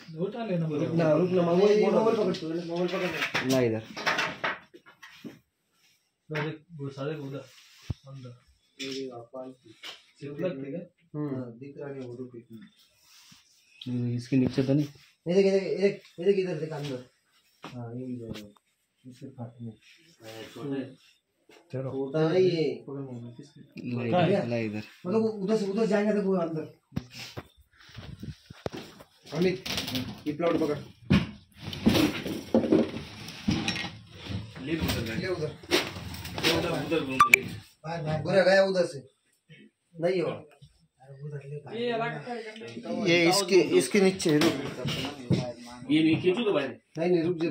उठा लेना ना रुक ना मोबाइल पकड़ ला इधर घुसा दे उधर अंदर ये अपन सिर्फ लगती है दिख रहा है वो रुक इसके नीचे तो नहीं ये देख इधर देख अंदर हां ये इधर इसके फाटने छोटे चलो छोटा है ये ला इधर मतलब उधर जाएगा तो वो अंदर अमित ये प्लॉट पकड़ ले उधर पूरा गया उधर से नहीं हो ये इसके नीचे रुक ये नहीं खींचो तो भाई नहीं रुक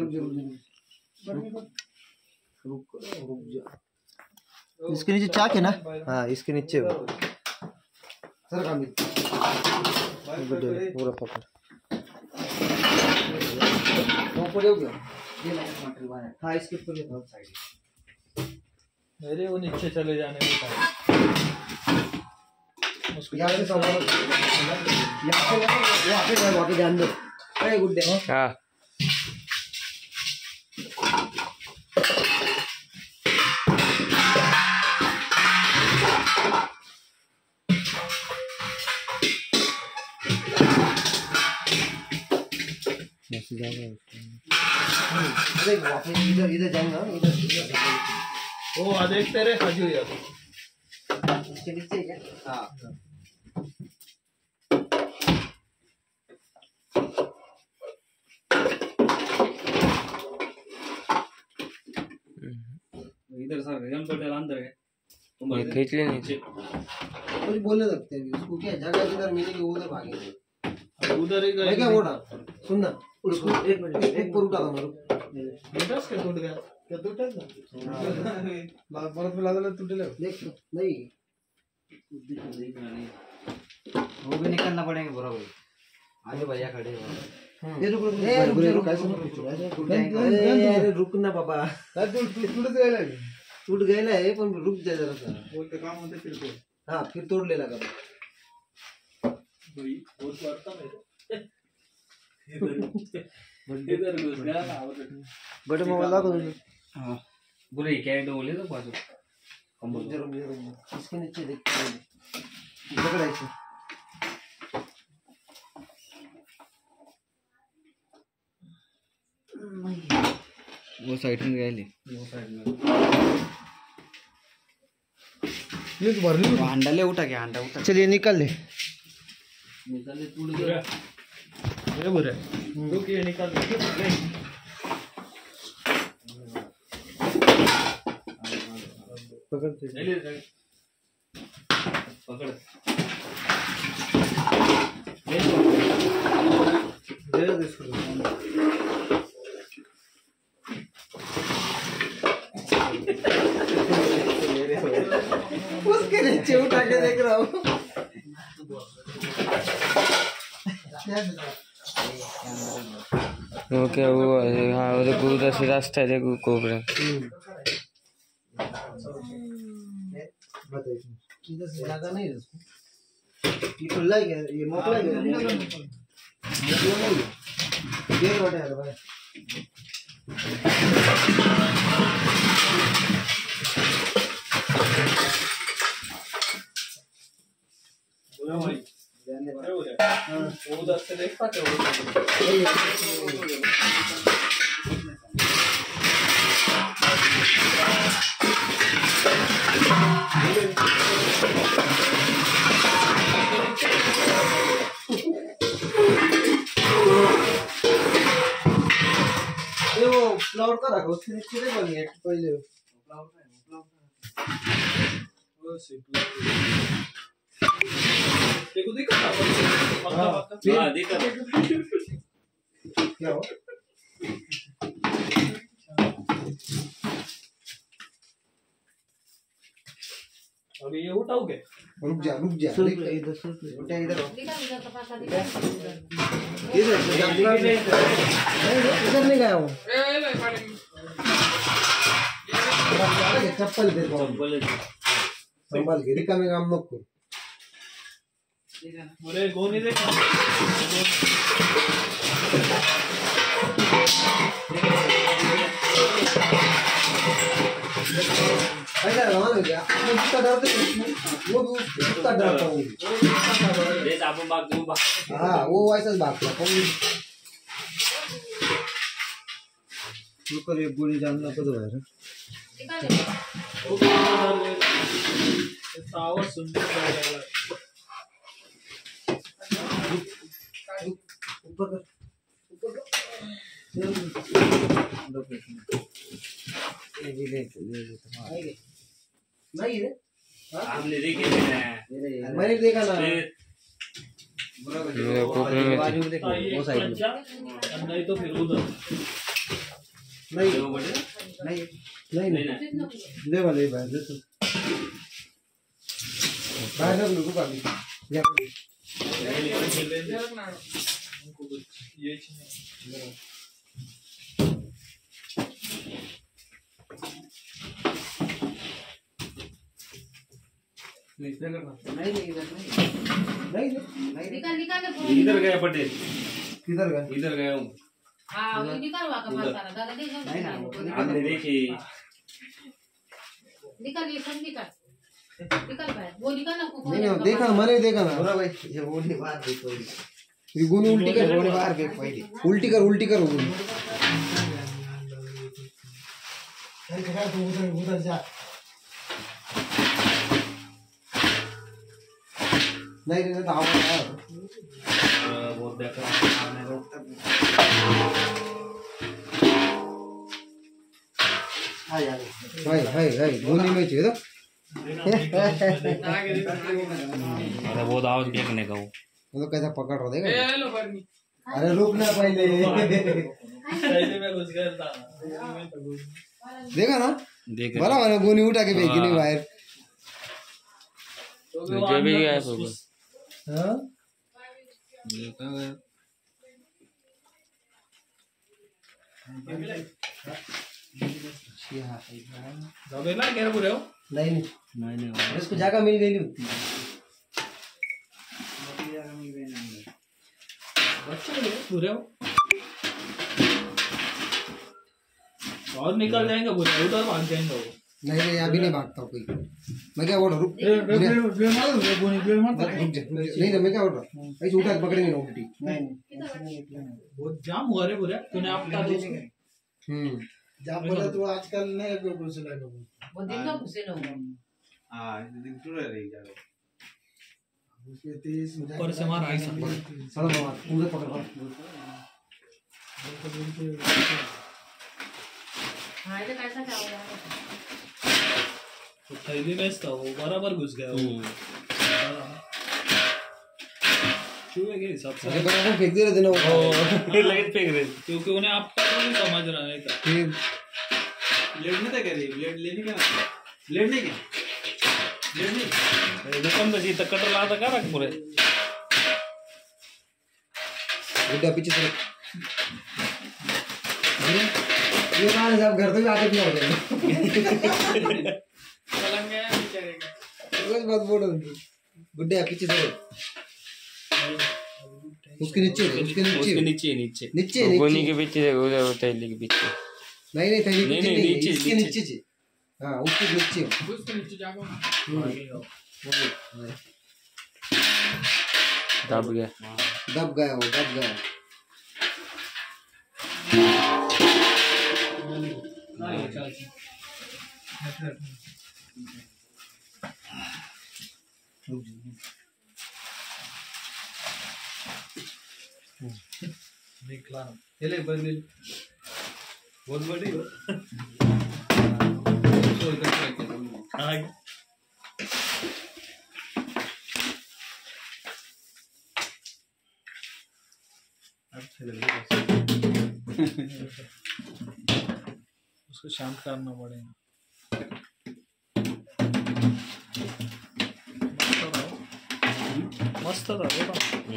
जा इसके नीचे चाक है ना हाँ इसके नीचे सर काम पूरा पकड़ ऊपर हो गया ये मटेरियल हाँ इसके ऊपर साइड मेरे वो नीचे चले जाने का उसको यहाँ से संभालो यहाँ पे ध्यान दो अरे गुड डे हाँ इधर जाएंगे इधर वो देख तेरे हजू यार इसके नीचे क्या हाँ इधर सर हम तो अंदर है तुम खींच ले नीचे कुछ बोलने लगते हैं उसको क्या जगह जिधर मिलेगी उधर भागेंगे उधर ही मैं क्या बोल रहा सुन ना उसको एक मिनट एक पर उठा दो बेटा के टूट गया क्या टूटा ना बरफ में लगा टूट ले देख नहीं वो भी निकलना पड़ेगा बराबर आगे भैया खड़े हो ये रुक अरे रुक ना पापा टूट गया है पण रुक जा जरा सा बोलते काम होते फिर तो हां फिर तोड़ ले लगा भाई बहुत पड़ता मेरे इधर घुस गया बड़े मोबाइल ला दो हां बुरे कैरेट बोले तो बाजू हम जरूर इसके नीचे देख पकड़ ऐसे वो साइड में गए ले वो साइड में ये तो भरली हांडा ले उठा क्या हांडा उठा चलिए निकल ले टूट गया ये बुरे रुक ये निकाल ले पकड़ ले पकड़ दे दे इसको उसके नीचे उठा के देख रहा हूँ ओके वो हाँ वो उधर से रास्ता है देखो कोबरा इधर से ज्यादा नहीं ये खुला ही है ये मोकला ही है ये रोटे है भाई उधर से देख पाते हो वो फ्लावर का रखो उसके नीचे नहीं बनी है पहले देखो देखो हां देखा क्या हो अभी ये उठाओगे रुक जा इधर उठा इधर इधर नहीं गया हूँ चप्पल दे संभाल के रिका में काम मत कर बोले गोनी देखा ऐसा रवाना हो गया वो उसका डर वो उसका डर था हाँ वो ऐसा भागता ऊपर ये गोली जानना तो है आवाज सुनते ऊपर नहीं रे आपने देखे मैंने देखा ना वो साइड नहीं तो फिर उधर नहीं नहीं नहीं ले वाले भाई ले तो भाई लोग रुको अभी या ये नहीं इधर गया पटेल किधर गए इधर गया हूँ आपने देखी नहीं देखा मैंने देखा ना बोला भाई ये गोली मार दे तो ये गोली उल्टी कर गोली मार के पहले उल्टी कर गोली उधर जा नहीं नहीं तो आवाज बहुत बेकार आपने हाय हाय गोली में चाहिए तो अरे बहुत आवाज देखने का वो तो कैसा पकड़ रहा देगा अरे रुकना पहले में घुस गया था देखा ना बोला मैंने गोली उठा के फेंकी नहीं बाहर मुझे भी गया हाँ जबेला क्या बोल रहे हो नहीं इसको जगह मिल गई नहीं बच्चे पूरे और निकल जाएंगे बुरे उधर भाग जाएंगे वो नहीं अभी नहीं भागता कोई मैं क्या बोल रहा रुक नहीं मैं क्या बोल रहा ऐसे उठा के पकड़ेंगे ना उल्टी बहुत जाम हुआ रे बुरे तूने आपका जाम बोला तो आजकल नहीं कोई घुस लगा वो दिन का घुसे ना हाँ दिन टूटे रही जाओ उसके तेज ऊपर से मार ऐसा चलो मार पूरे पकड़ हाँ ये कैसा क्या हुआ तो थैली में था वो बराबर घुस गया वो चूहे के हिसाब से अरे बराबर फेंक दे रहे थे ना वो लाइट फेंक रहे क्योंकि उन्हें आपका नहीं समझ रहा है क्या ब्लेड नहीं था करी ब्लेड लेने का ब्लेड नहीं क्या ब्लेड नहीं दुकान में जी तक कटर लाता का रख पूरे उल्टा पीछे से ये कहां है घर तक आके नहीं हो गए पलंग गया बेचारे का रोज बात बोल रहे बुड्ढे पीछे से उसके नीचे नीचे गोनी के पीछे उधर थैली के पीछे नहीं थैली नहीं, पीछे नहीं, नहीं नीचे, इसके नीचे। नीचे जी हां उसके नीचे जाओ दब गया दब गया नहीं चल निकला चले बदल बहुत बड़ी हो उसको शांत करना पड़ेगा मस्त था देखो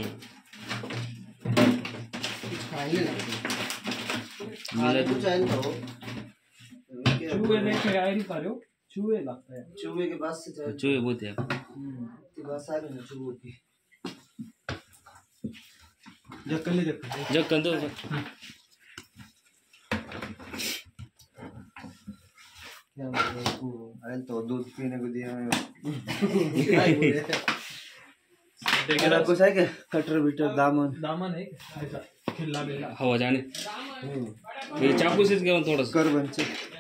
कुछ आए ना चूहे देखे आ नहीं पा रहे हो चूहे लगता है चूहे के पास से चूहे बहुत है बस आ गए चूहे की ढक्कन ले ढक्कन ढक्कन दो क्या अरे तो दूध पीने को दिया मैं तेरा कुछ है क्या कटर बिटर दामन दामन है क्या? ऐसा खिल्ला बेला हवा जाने ये चाकू से क्या थोड़ा सा कर बन से